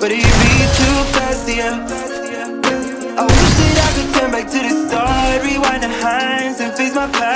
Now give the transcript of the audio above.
but it be too fast, yeah. I wish that I could turn back to the start, rewind the hinds and face my past.